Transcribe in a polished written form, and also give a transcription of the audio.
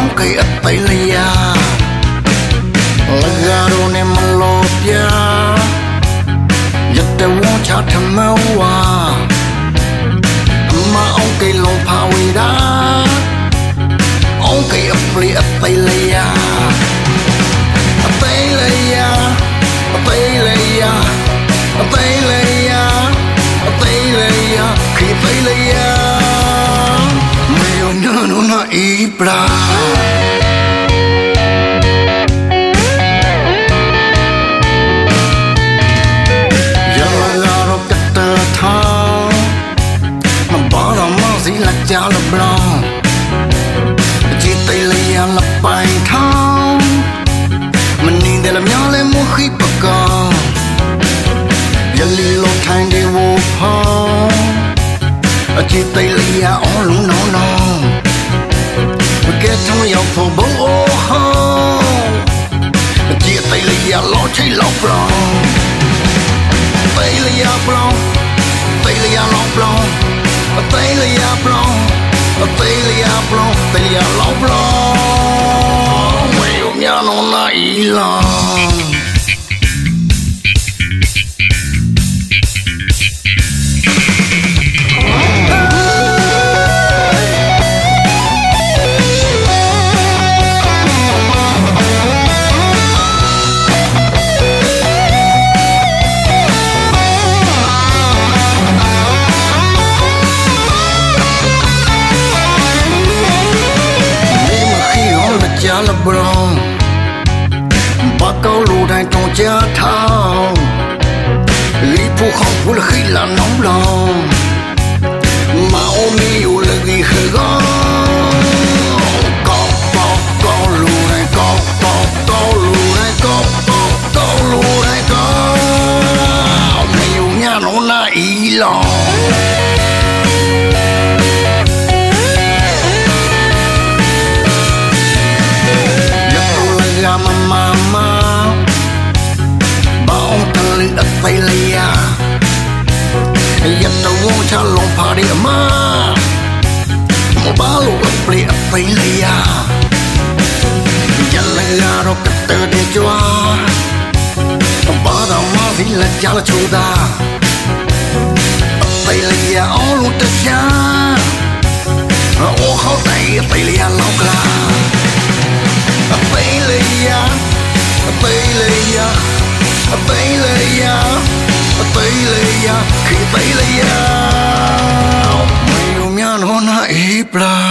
cây ấp tay lìa là đồ này mà lột ya giật tay vốn cha thầm mơ hoa mà ông cây lông phao đá ông cây ấp tay lìa tay lìa tay lìa tay lìa tay lìa khi tay lìa mày nhớ nó na ibra cha là blanc chỉ tay lấy là bài thao mình nhìn để làm nhớ lên mỗi khi bạc cò giờ li lô thành để vô phong chỉ tay lấy ó lúng nó nó cái thằng giàu phổ bố ô hô chỉ tay lấy ló cháy ló blanc tay lấy blanc tay lấy ló blanc tay lìa plong tay lìa lóc plong mày ôm nhà nó nãy lòng là bron ba câu lù đài trong cha thao lý phu không phu là khi là nóng lòng mà ôm yêu là gì khơi gó có lù đài có lù đài có lù đài có mày yêu nhà nó là ý lòng mama bao thân linh đất tay lìa giật đầu ngô cha lông phá đi mà một bá lù ấp lìa tay lìa giật lên gà rồi cắt từ để cho bá đào má vì là cha là chủ ta tay lìa ó luôn tất cha ô khó tay lìa lóc là tay lìa khi tay lìa mày ôm nhà nó nãy ibra